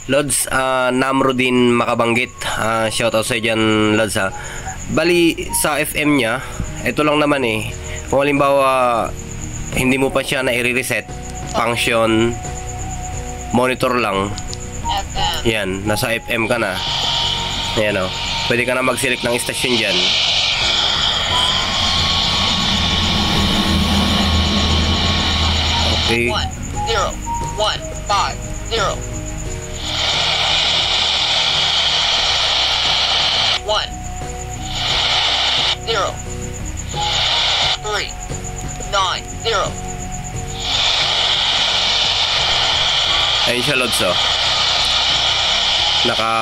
Lods, Namro din makabanggit. Shoutout sa dyan, Lods ha. Bali, sa FM niya, ito lang naman eh. Kung halimbawa, hindi mo pa siya na-reset, function, monitor lang. Yan, nasa FM ka na. Ayan o. Pwede ka na mag-select ng station dyan. Okay. 1 0 1 5 0 1 0 3 9 0 Ayun siya, Lods oh. Naka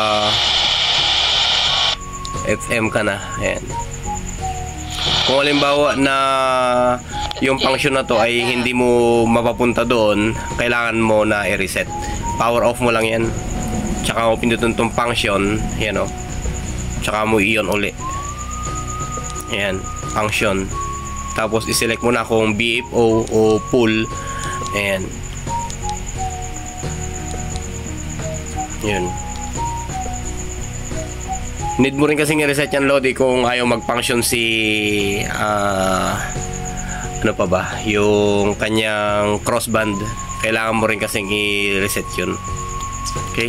FM ka na. Ayan. Kung halimbawa na yung function na to ay hindi mo mapapunta doon, kailangan mo na i-reset. Power off mo lang yan. Tsaka mo pindutin tong function. Yan o. Tsaka mo i-on uli. Ayan. Function. Tapos i-select mo na kung BFO o pull. Ayan. Yun. Need mo rin kasing i-reset yan, Lodi, kung ayaw mag-function si ano pa ba, yung kanyang crossband. Kailangan mo rin kasing i-reset yun. Okay.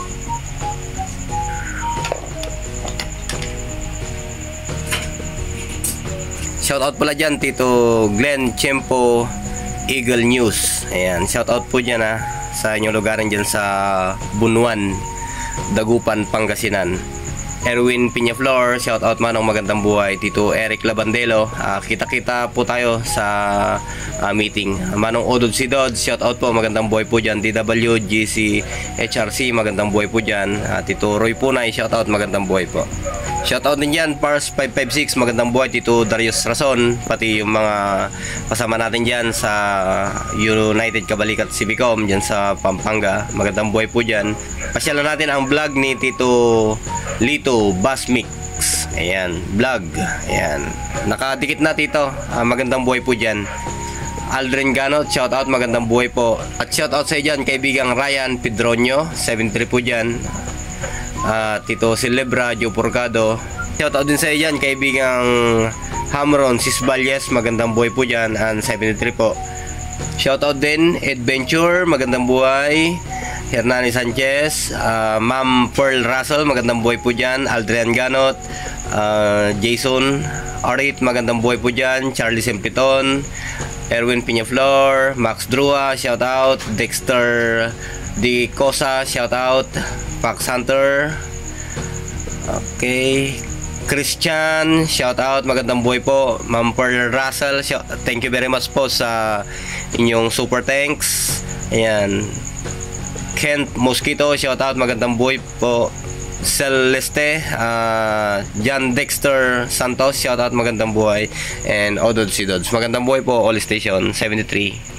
Shoutout pala dyan, Tito Glenn Chempo, Eagle News. Ayan, shoutout po dyan ha, sa inyong lugaran dyan sa Bunuan, Dagupan, Pangasinan. Erwin Piñaflor, shoutout manong magandang buhay. Tito Eric Labandelo, kita-kita po tayo sa meeting. Manong Odod Sidod, shoutout po, magandang buhay po dyan. DW, GC, HRC, magandang buhay po dyan. Tito Roy Punay, shoutout, magandang buhay po. Shoutout din dyan, Pars 556, magandang buhay. Tito Darius Rason, pati yung mga kasama natin dyan sa United Kabalikat Civicom dyan sa Pampanga, magandang buhay po dyan. Pasyalan natin ang vlog ni Tito Lito Bass Mix. Ayan, vlog. Ayan, nakadikit na, Tito. Magandang buhay po dyan. Aldrin Ganot, shoutout, magandang buhay po. At shoutout sa dyan kaibigang Ryan Pedronio, 73 po dyan. Tito Celebra, Joe Porcado, shoutout din sa dyan kaibigang Hamron Sisbalyes, magandang buhay po dyan, and 73 po. Shoutout din Adventure, magandang buhay. Hernani Sanchez, Ma'am Pearl Russell, magandang buhay po dyan. Aldrian Ganot, Jason Arit, magandang buhay po dyan. Charlie Sempiton, Erwin Piñaflor, Max Drua, shoutout. Dexter Di Cosa, shoutout. Pax Hunter, okay. Christian, shoutout, magandang buhay po. Ma'am Pearl Russell, thank you very much po sa inyong super thanks. Ayan. Kent Mosquito, shoutout, magandang buhay po. Celeste, John Dexter Santos, shoutout, magandang buhay. And Odod Sidods, magandang buhay po, All Station 73.